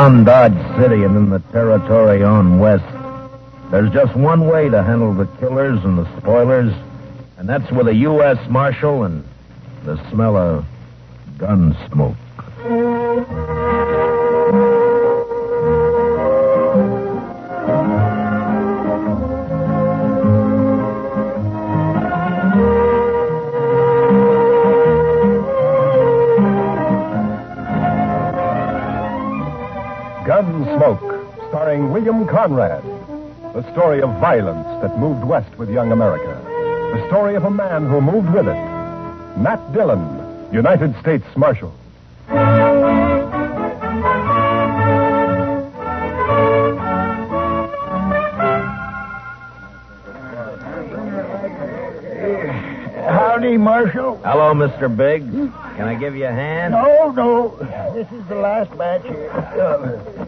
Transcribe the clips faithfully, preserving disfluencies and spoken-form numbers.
Around Dodge City and in the territory on west, there's just one way to handle the killers and the spoilers, and that's with a U S Marshal and the smell of gun smoke. Gunsmoke, starring William Conrad. The story of violence that moved west with young America. The story of a man who moved with it. Matt Dillon, United States Marshal. Howdy, Marshal. Hello, Mister Biggs. Can I give you a hand? No, no. This is the last batch here. Uh,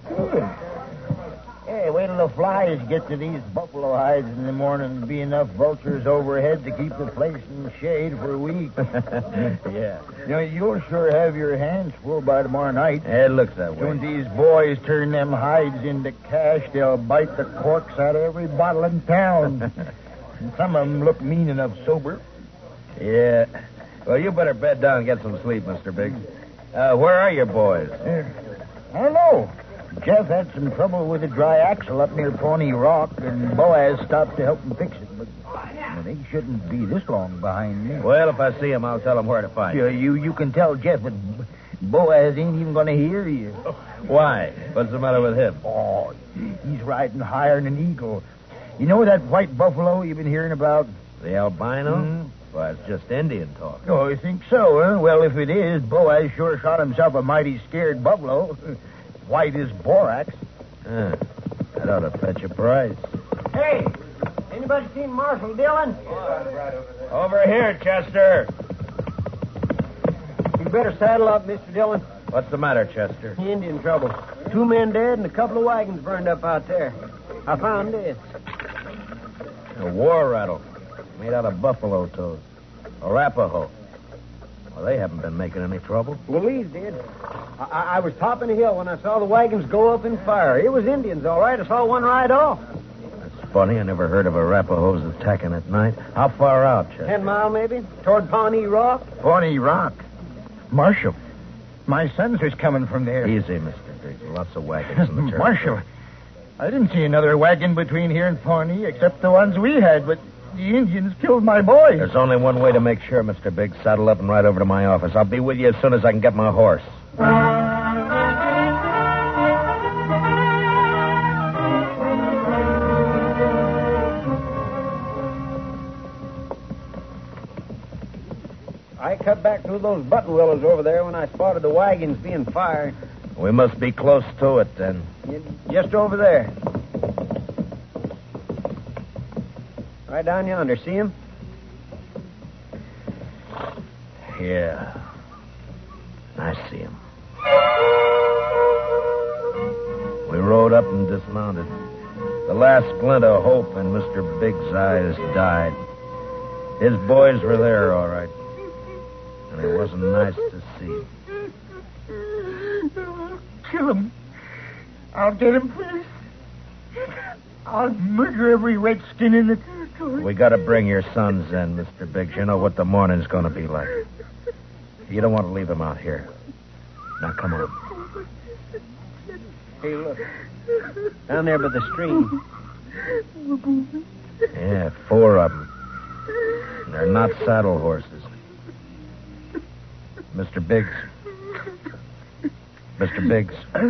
Hey, wait till the flies get to these buffalo hides in the morning and be enough vultures overhead to keep the place in the shade for a week. Yeah. You know, you'll sure have your hands full by tomorrow night. It looks that way. When these boys turn them hides into cash, they'll bite the corks out of every bottle in town. And some of them look mean enough sober. Yeah. Well, you better bed down and get some sleep, Mister Biggs. Uh, where are your boys? Uh, I don't know. Jeff had some trouble with a dry axle up near Pawnee Rock, and Boaz stopped to help him fix it. But well, they shouldn't be this long behind me. Well, if I see him, I'll tell him where to find you. You, you can tell Jeff, but Boaz ain't even going to hear you. Why? What's the matter with him? Oh, he's riding higher than an eagle. You know that white buffalo you've been hearing about? The albino? Mm-hmm. Well, it's just Indian talk. Oh, you think so, huh? Well, if it is, Boaz sure shot himself a mighty scared buffalo. White as borax. Ah, that ought to fetch a price. Hey, anybody seen Marshal Dillon? Over here, Chester. You better saddle up, Mister Dillon. What's the matter, Chester? Indian trouble. Two men dead and a couple of wagons burned up out there. I found this. A war rattle made out of buffalo toes. Arapaho. Well, they haven't been making any trouble. Well, these did. I, I was topping a hill when I saw the wagons go up in fire. It was Indians, all right. I saw one ride off. That's funny. I never heard of Arapahos attacking at night. How far out, Chester? Ten mile, maybe, toward Pawnee Rock. Pawnee Rock? Marshal, my sons was coming from there. Easy, Mister Biggs. Lots of wagons in the territory. Marshal, I didn't see another wagon between here and Pawnee except the ones we had, but the Indians killed my boys. There's only one way to make sure, Mister Biggs. Saddle up and ride over to my office. I'll be with you as soon as I can get my horse. I cut back through those button willows over there when I spotted the wagons being fired. We must be close to it, then. Just over there. Right down yonder. See him? Yeah. I see him. We rode up and dismounted. The last glint of hope in Mister Biggs' eyes died. His boys were there, all right. And it wasn't nice to see. Kill him. I'll get him first. I'll murder every redskin in the territory. We got to bring your sons in, Mister Biggs. You know what the morning's going to be like. You don't want to leave them out here. Now, come on. Hey, look. Down there by the stream. Yeah, four of them. And they're not saddle horses. Mister Biggs. Mister Biggs.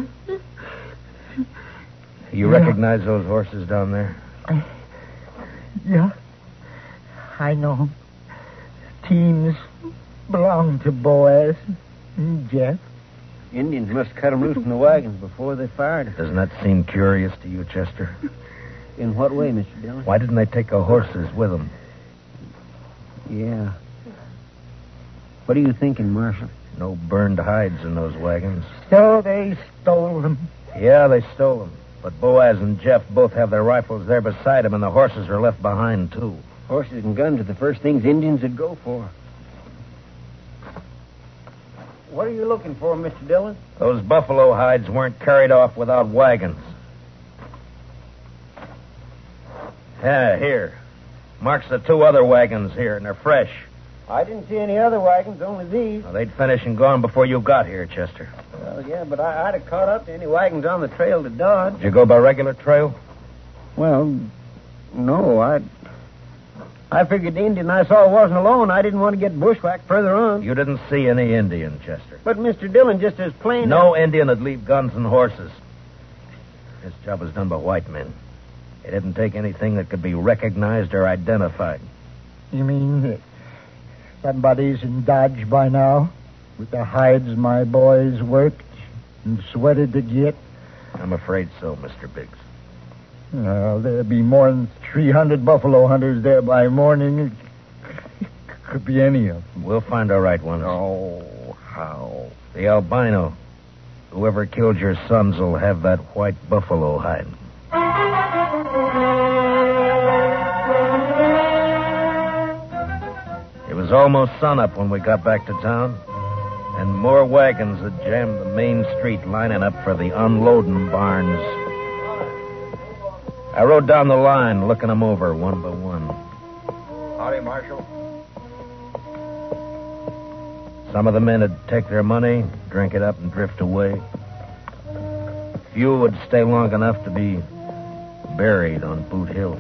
You Yeah. recognize those horses down there? Yeah. I know him. Teams belong to Boaz and Jeff. Indians must cut them loose from the wagons before they fired. Doesn't that seem curious to you, Chester? In what way, Mister Dillon? Why didn't they take the horses with them? Yeah. What are you thinking, Marshal? No burned hides in those wagons. So they stole them. Yeah, they stole them. But Boaz and Jeff both have their rifles there beside them, and the horses are left behind, too. Horses and guns are the first things Indians would go for. What are you looking for, Mister Dillon? Those buffalo hides weren't carried off without wagons. Yeah, here. Marks the two other wagons here, and they're fresh. I didn't see any other wagons, only these. Well, they'd finished and gone before you got here, Chester. Well, yeah, but I, I'd have caught up to any wagons on the trail to Dodge. Did you go by regular trail? Well, no, I... I figured the Indian I saw wasn't alone. I didn't want to get bushwhacked further on. You didn't see any Indian, Chester. But Mister Dillon, just as plain... No Indian would leave guns and horses. This job was done by white men. They didn't take anything that could be recognized or identified. You mean that somebody's in Dodge by now? With the hides my boys worked and sweated to get? I'm afraid so, Mister Biggs. Well, there'll be more than three hundred buffalo hunters there by morning. It could be any of them. We'll find our right ones. Oh, how? The albino. Whoever killed your sons will have that white buffalo hide. It was almost sunup when we got back to town, and more wagons had jammed the main street lining up for the unloading barns. I rode down the line, looking them over one by one. Howdy, Marshal. Some of the men would take their money, drink it up, and drift away. Few would stay long enough to be buried on Boot Hill.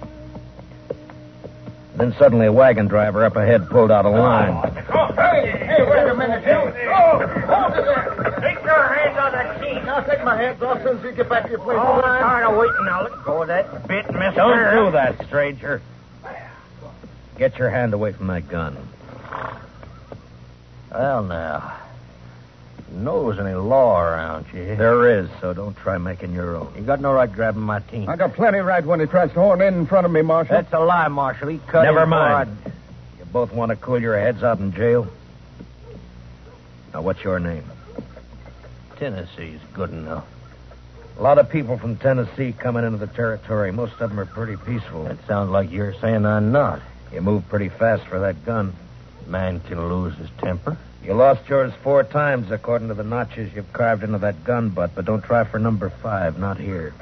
Then suddenly a wagon driver up ahead pulled out a line. Oh, hey, hey, wait a minute, you. Oh, hold it there. Take your hands on that key. I'll take my hands off as soon as you get back to your place. Oh, I'm tired of waiting now. Let go of that bit, mister. Don't do that, stranger. Get your hand away from that gun. Well, now, you know there's any law around you. There is, so don't try making your own. You got no right grabbing my team. I got plenty right when he tries to horn in in front of me, Marshal. That's a lie, Marshal. He cut Never in mind. hard. You both want to cool your heads out in jail? Now, what's your name? Tennessee's good enough. A lot of people from Tennessee coming into the territory. Most of them are pretty peaceful. That sounds like you're saying I'm not. You move pretty fast for that gun. Man can lose his temper. You lost yours four times, according to the notches you've carved into that gun butt, but don't try for number five, not here.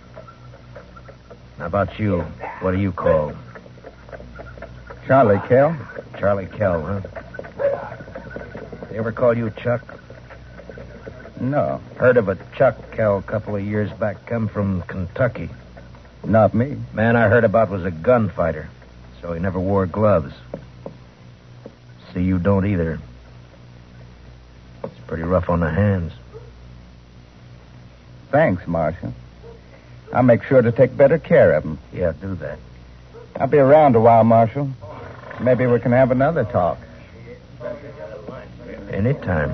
How about you? What do you call? Charlie Kell. Charlie Kell, huh? They ever call you Chuck? No, Heard of a Chuck Kell a couple of years back, come from Kentucky. not me. Man I heard about was a gunfighter, so he never wore gloves. See, you don't either. It's pretty rough on the hands. Thanks, Marshal. I'll make sure to take better care of him. Yeah, do that. I'll be around a while, Marshal. Maybe we can have another talk. Anytime.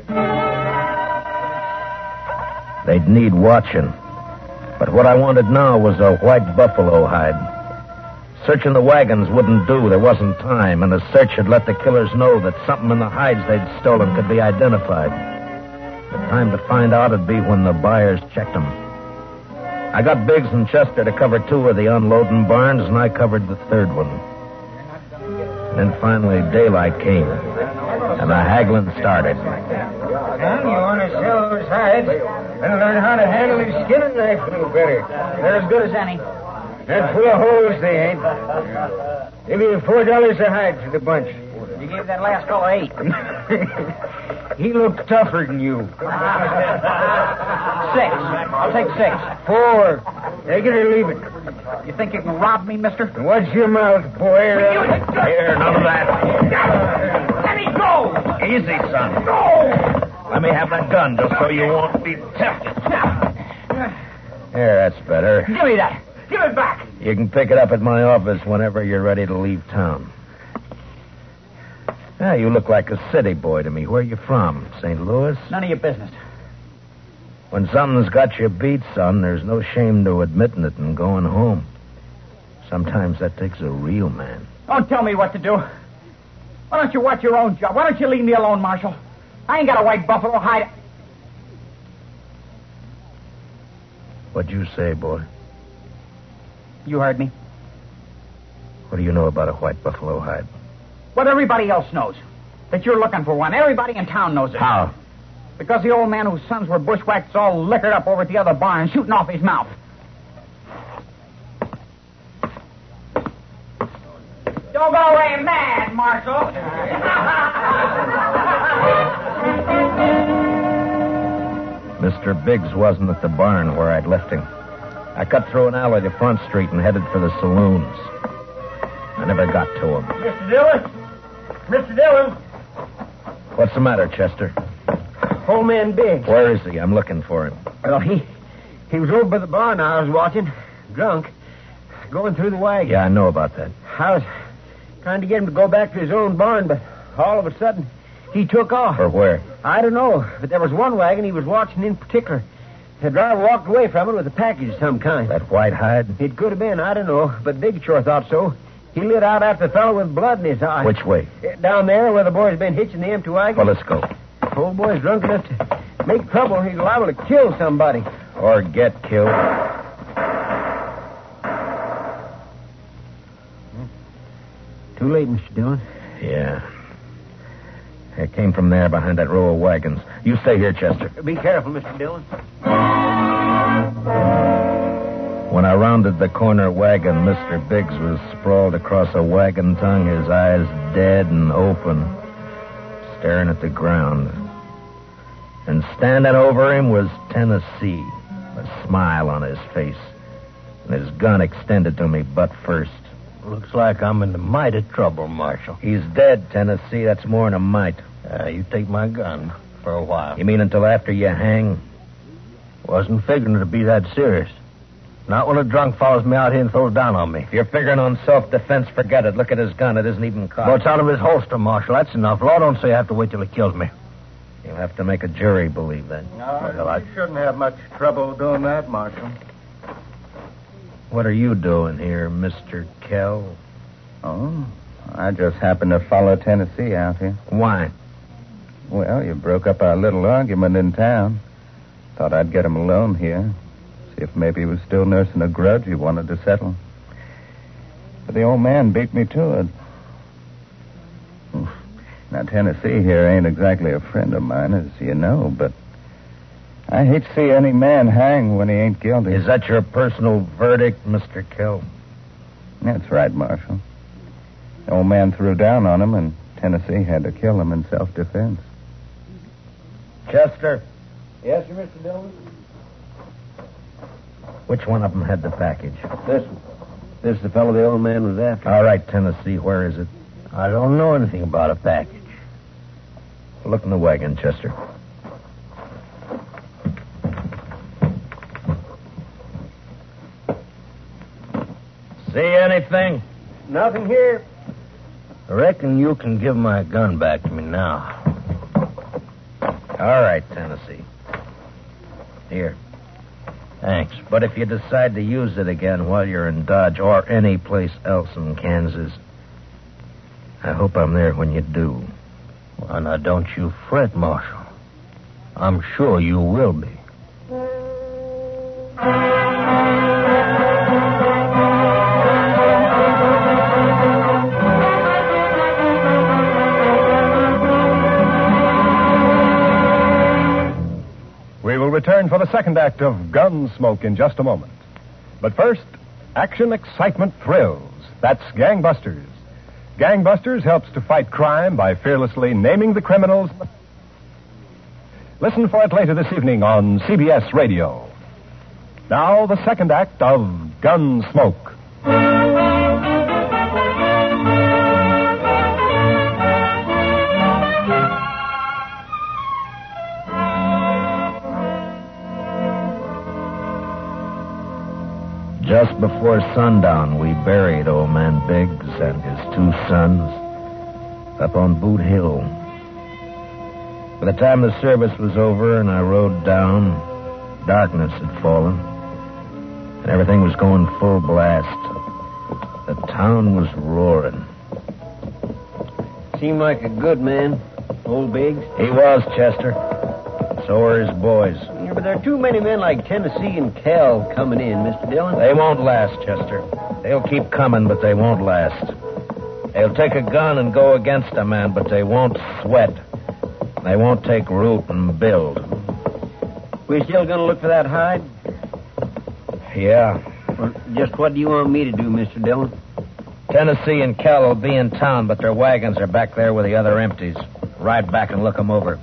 They'd need watching. But what I wanted now was a white buffalo hide. Searching the wagons wouldn't do. There wasn't time, and a search had let the killers know that something in the hides they'd stolen could be identified. The time to find out would be when the buyers checked them. I got Biggs and Chester to cover two of the unloading barns, and I covered the third one. Then finally daylight came, and the haggling started. Son, you want to sell those hides and learn how to handle your skinning knife a little better. They're as good as any. They're full of holes, they ain't. Give you four dollars a hide for the bunch. You gave that last fellow eight. He looks tougher than you. Six. I'll take six. Four. Take it or leave it. You think you can rob me, mister? And watch your mouth, boy. Here, none of that. Let me go! Easy, son. Go! Let me have that gun just so you won't be tempted. There, that's better. Give me that. Give it back. You can pick it up at my office whenever you're ready to leave town. Yeah, you look like a city boy to me. Where are you from? Saint Louis? None of your business. When something's got you beat, son, there's no shame to admitting it and going home. Sometimes that takes a real man. Don't tell me what to do. Why don't you watch your own job? Why don't you leave me alone, Marshal? I ain't got a white buffalo hide. What'd you say, boy? You heard me. What do you know about a white buffalo hide? What everybody else knows. that you're looking for one. Everybody in town knows it. How? Because the old man whose sons were bushwhacked is all liquored up over at the other barn, shooting off his mouth. Don't go away mad, Marshal. Mister Biggs wasn't at the barn where I'd left him. I cut through an alley to Front Street and headed for the saloons. I never got to him. Mister Dillon? Mister Dillon? What's the matter, Chester? Old man Biggs. Where is he? I'm looking for him. Well, he he was over by the barn I was watching, drunk, going through the wagon. Yeah, I know about that. I was trying to get him to go back to his own barn, but all of a sudden, he took off. For where? I don't know, but there was one wagon he was watching in particular. The driver walked away from it with a package of some kind. That white hide? It could have been, I don't know, but Big sure thought so. He lit out after the fellow with blood in his eye. Which way? Down there where the boy's been hitching the empty wagon. Well, let's go. Old boy's drunk enough to make trouble. He's liable to kill somebody. Or get killed. Too late, Mister Dillon. Yeah. It came from there behind that row of wagons. You stay here, Chester. Be careful, Mister Dillon. When I rounded the corner wagon, Mister Biggs was sprawled across a wagon tongue, his eyes dead and open, staring at the ground. And standing over him was Tennessee, a smile on his face, and his gun extended to me butt first. Looks like I'm in the mighty trouble, Marshal. He's dead, Tennessee. That's more than a mite. Uh, you take my gun for a while. You mean until after you hang? Wasn't figuring to be that serious. Not when a drunk follows me out here and throws down on me. If you're figuring on self-defense, forget it. Look at his gun. It isn't even cocked. Well, it's out of his holster, Marshal. That's enough. Law don't say I have to wait till he kills me. You'll have to make a jury believe that. No, Well, I- you shouldn't have much trouble doing that, Marshal. What are you doing here, Mister Kell? Oh, I just happened to follow Tennessee out here. Why? Well, you broke up our little argument in town. Thought I'd get him alone here. See if maybe he was still nursing a grudge he wanted to settle. But the old man beat me to it. Now, Tennessee here ain't exactly a friend of mine, as you know, but I hate to see any man hang when he ain't guilty. Is that your personal verdict, Mister Kell? That's right, Marshal. The old man threw down on him, and Tennessee had to kill him in self-defense. Chester, Yes, sir, Mister Dillon? which one of them had the package? This one. This is the fellow the old man was after. All right, Tennessee, where is it? I don't know anything about a package. Look in the wagon, Chester. See anything? Nothing here. I reckon you can give my gun back to me now. All right, Tennessee. Here. Thanks. But if you decide to use it again while you're in Dodge or any place else in Kansas, I hope I'm there when you do. Well, now, don't you fret, Marshal. I'm sure you will be. We will return for the second act of Gunsmoke in just a moment. But first, action, excitement, thrills. That's Gangbusters. Gangbusters helps to fight crime by fearlessly naming the criminals. Listen for it later this evening on C B S Radio. Now, the second act of Gunsmoke. Just before sundown, we buried old man Biggs and his two sons up on Boot Hill. By the time the service was over and I rode down, darkness had fallen, and everything was going full blast. The town was roaring. Seemed like a good man, old Biggs. He was, Chester. So were his boys. Yeah, but there are too many men like Tennessee and Cal coming in, Mister Dillon. They won't last, Chester. They'll keep coming, but they won't last. They'll take a gun and go against a man, but they won't sweat. They won't take root and build. We still gonna look for that hide? Yeah. Well, just what do you want me to do, Mister Dillon? Tennessee and Kell will be in town, but their wagons are back there with the other empties. Ride back and look them over.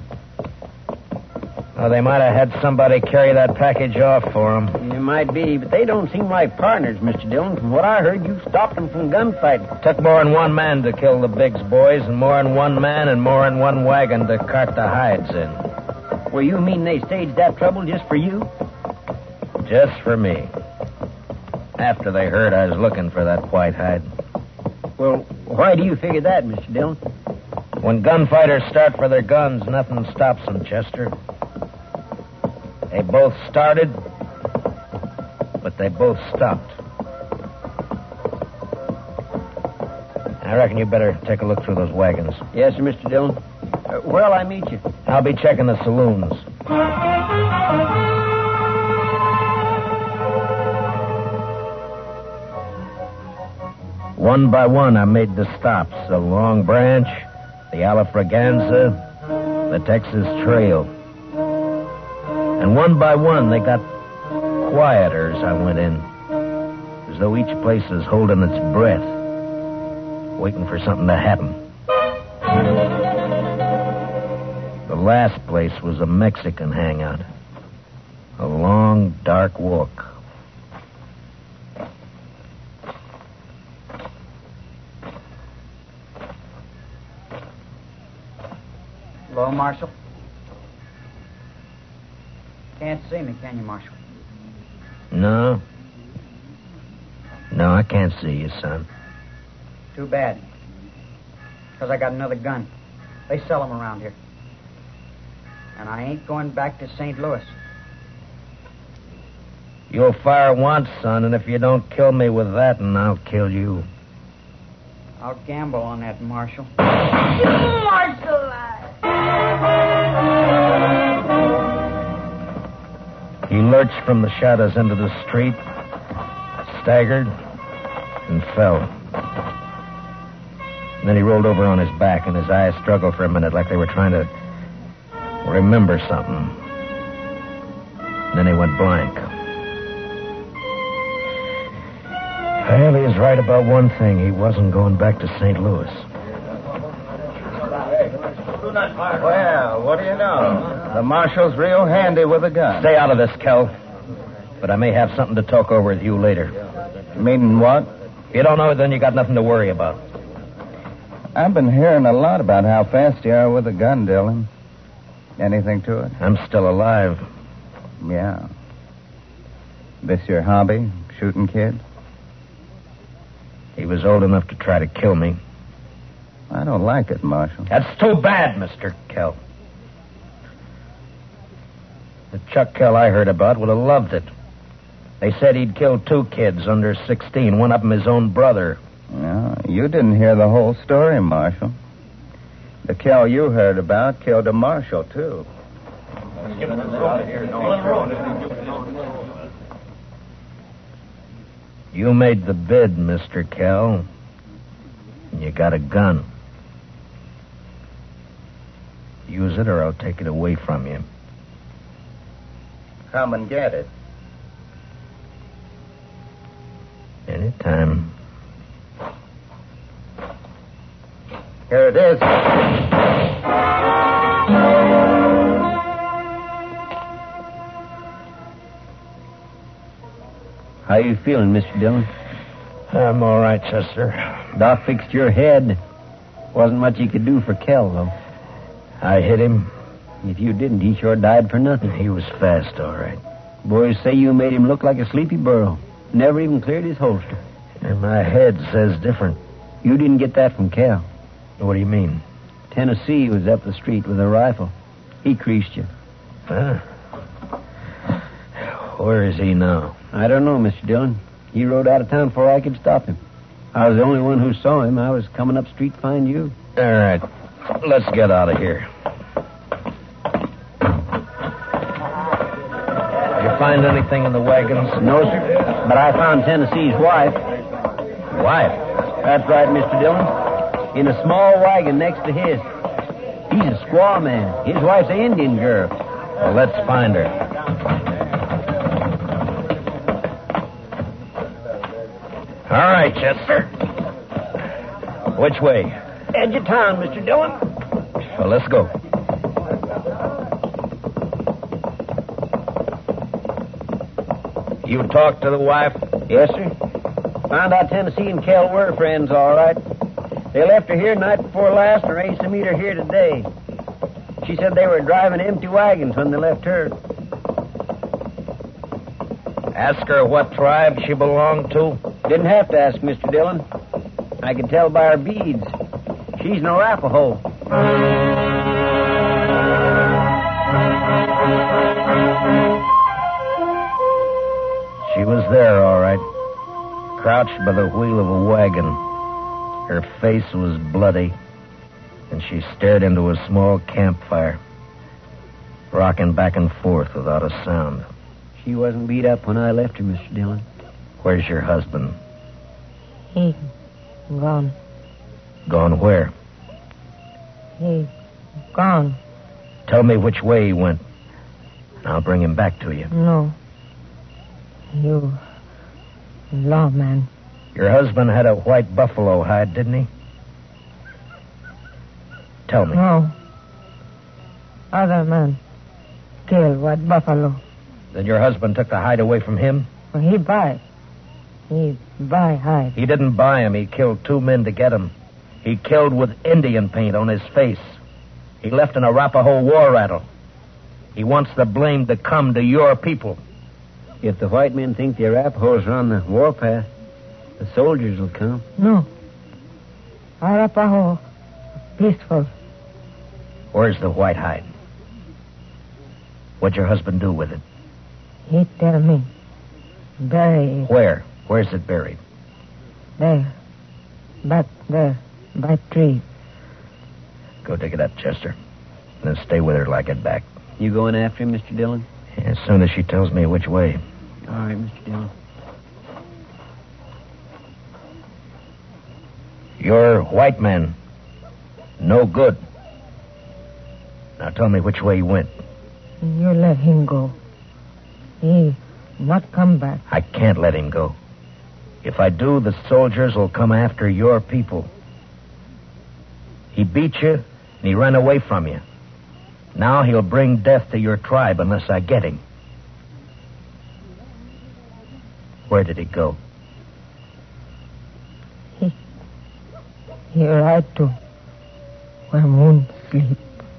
Oh, they might have had somebody carry that package off for them. It might be, but they don't seem like partners, Mister Dillon. From what I heard, you stopped them from gunfighting. Took more than one man to kill the Biggs boys, and more than one man and more than one wagon to cart the hides in. Well, you mean they staged that trouble just for you? Just for me. After they heard I was looking for that white hide. Well, why do you figure that, Mister Dillon? When gunfighters start for their guns, nothing stops them, Chester. They both started, but they both stopped. I reckon you better take a look through those wagons. Yes, sir, Mister Dillon. Uh, where'll I meet you? I'll be checking the saloons. One by one, I made the stops. The Long Branch, the Alafraganza, the Texas Trail. And one by one, they got quieter as I went in. As though each place was holding its breath, waiting for something to happen. The last place was a Mexican hangout. A long, dark walk. Hello, Marshal. Can't see me, can you, Marshal? No. No, I can't see you, son. Too bad. Because I got another gun. They sell them around here. And I ain't going back to Saint Louis. You'll fire once, son, and if you don't kill me with that, and I'll kill you. I'll gamble on that, Marshal. Marshal! He lurched from the shadows into the street, staggered, and fell. And then he rolled over on his back, and his eyes struggled for a minute like they were trying to remember something. And then he went blank. Well, he was right about one thing. He wasn't going back to Saint Louis. Well, what do you know? The marshal's real handy with a gun. Stay out of this, Kell. But I may have something to talk over with you later. Meaning what? If you don't know it, then you got nothing to worry about. I've been hearing a lot about how fast you are with a gun, Dillon. Anything to it? I'm still alive. Yeah. This your hobby, shooting kids? He was old enough to try to kill me. I don't like it, Marshal. That's too bad, Mister Kell. The Chuck Kell I heard about would have loved it. They said he'd killed two kids under sixteen, one of them his own brother. No, you didn't hear the whole story, Marshal. The Kell you heard about killed a marshal, too. You made the bid, Mister Kell. And you got a gun. Use it or I'll take it away from you. Come and get it. Anytime. Here it is. How you feeling, Mister Dillon? I'm all right, Chester. Doc fixed your head. Wasn't much he could do for Kell, though. I hit him. If you didn't, he sure died for nothing. He was fast, all right. Boys say you made him look like a sleepy burro. Never even cleared his holster. And my head says different. You didn't get that from Kell. What do you mean? Tennessee was up the street with a rifle. He creased you. Huh? Where is he now? I don't know, Mister Dillon. He rode out of town before I could stop him. I was the only one who saw him. I was coming up street to find you. All right. Let's get out of here. You find anything in the wagons? No, sir. But I found Tennessee's wife. Wife? That's right, Mister Dillon. In a small wagon next to his. He's a squaw man. His wife's an Indian girl. Well, let's find her. All right, Chester. Which way? Edge of town, Mister Dillon. Well, let's go. You talked to the wife? Yes, sir. Found out Tennessee and Kell were friends, all right. They left her here night before last and arranged to meet her here today. She said they were driving empty wagons when they left her. Ask her what tribe she belonged to? Didn't have to ask, Mister Dillon. I could tell by her beads. She's an Arapaho. She was there, all right. Crouched by the wheel of a wagon. Her face was bloody, and she stared into a small campfire, rocking back and forth without a sound. She wasn't beat up when I left her, Mister Dillon. Where's your husband? He gone. Gone where? He gone. Tell me which way he went, and I'll bring him back to you. No. You lawman. Your husband had a white buffalo hide, didn't he? Tell me. No. Other man killed white buffalo. Then your husband took the hide away from him? Well, he buy. He buy hide. He didn't buy him. He killed two men to get him. He killed with Indian paint on his face. He left an Arapaho war rattle. He wants the blame to come to your people. If the white men think the Arapahoes are on the warpath, the soldiers will come. No. Arapaho peaceful. Where's the white hide? What'd your husband do with it? He tell me. Bury it. Where? Where's it buried? There. Back there. By tree. Go dig it up, Chester. And then stay with her till I get back. You going after him, Mister Dillon? As soon as she tells me which way. All right, Mister Dillon. You're white man. No good. Now tell me which way he went. You let him go. He not come back. I can't let him go. If I do, the soldiers will come after your people. He beat you, and he ran away from you. Now he'll bring death to your tribe unless I get him. Where did he go? He, he ride to where moon sleep.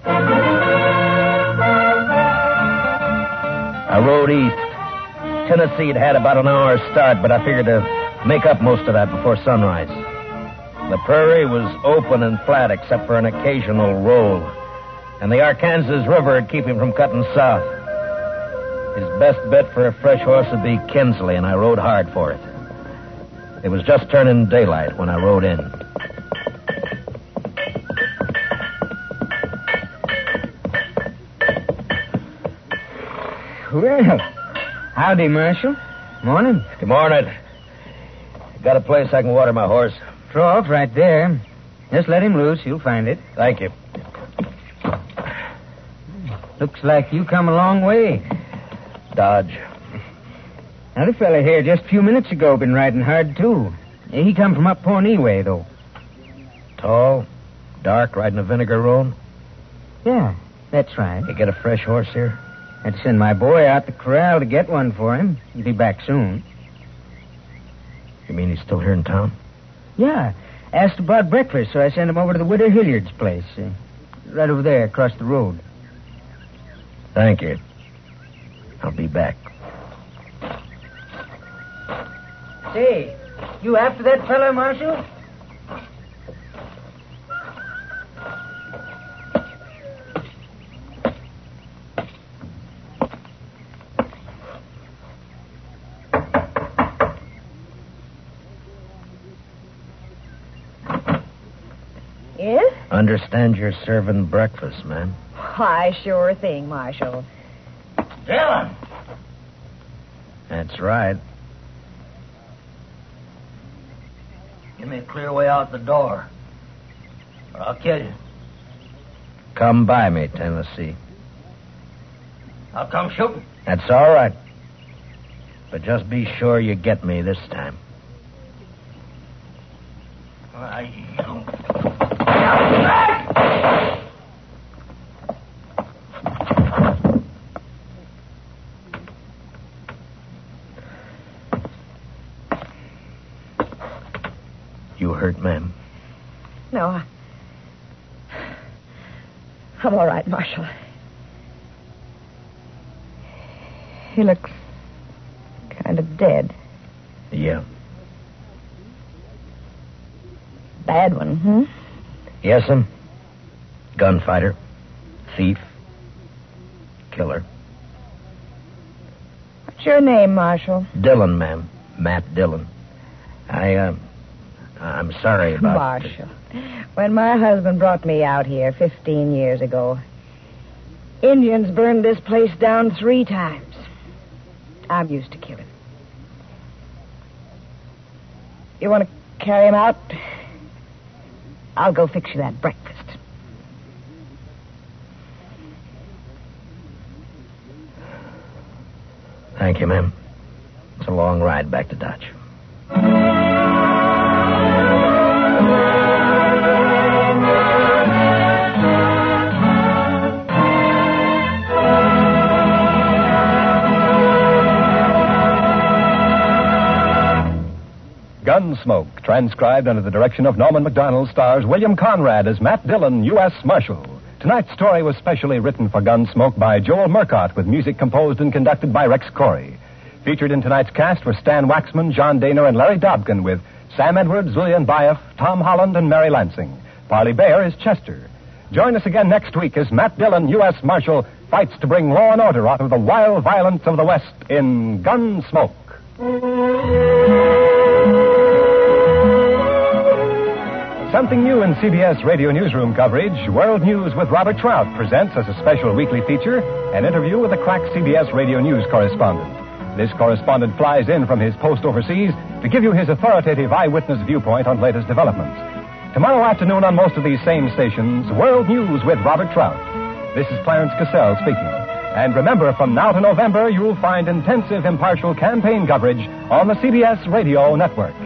I rode east. Tennessee had had about an hour's start, but I figured to make up most of that before sunrise. The prairie was open and flat except for an occasional roll, and the Arkansas River would keep him from cutting south. His best bet for a fresh horse would be Kinsley, and I rode hard for it. It was just turning daylight when I rode in. Well, howdy, Marshal. Morning. Good morning. Got a place I can water my horse? Throw off right there. Just let him loose. You'll find it. Thank you. Looks like you come a long way. Dodge. Another fella here just a few minutes ago been riding hard, too. He come from up Pawnee way, though. Tall, dark, riding a vinegar roan? Yeah, that's right. You get a fresh horse here? I'd send my boy out the corral to get one for him. He'll be back soon. You mean he's still here in town? Yeah. Asked about breakfast, so I sent him over to the widow Hilliard's place. Uh, right over there, across the road. Thank you. I'll be back. Say, you after that fella, Marshal? Yes? Understand you're serving breakfast, ma'am. Why, sure thing, Marshal. Dillon! That's right. Give me a clear way out the door, or I'll kill you. Come by me, Tennessee. I'll come shooting. That's all right. But just be sure you get me this time. I... You hurt, ma'am? No, I... I'm all right, Marshal. He looks kind of dead. Yeah. Bad one, hmm? Yes'm. Gunfighter. Thief. Killer. What's your name, Marshal? Dillon, ma'am. Matt Dillon. I, uh... I'm sorry about... Marshal. When my husband brought me out here fifteen years ago, Indians burned this place down three times. I'm used to killing. You want to carry him out? I'll go fix you that breakfast. Thank you, ma'am. It's a long ride back to Dodge. Gunsmoke, transcribed under the direction of Norman MacDonald, stars William Conrad as Matt Dillon, U S Marshal. Tonight's story was specially written for Gunsmoke by Joel Murcott, with music composed and conducted by Rex Corey. Featured in tonight's cast were Stan Waxman, John Daner, and Larry Dobkin, with Sam Edwards, Lillian Baeff, Tom Holland, and Mary Lansing. Parley Bayer is Chester. Join us again next week as Matt Dillon, U S Marshal, fights to bring law and order out of the wild violence of the West in Gunsmoke. Something new in C B S Radio Newsroom coverage, World News with Robert Trout presents as a special weekly feature an interview with a crack C B S Radio News correspondent. This correspondent flies in from his post overseas to give you his authoritative eyewitness viewpoint on latest developments. Tomorrow afternoon on most of these same stations, World News with Robert Trout. This is Clarence Cassell speaking. And remember, from now to November, you'll find intensive, impartial campaign coverage on the C B S Radio Network.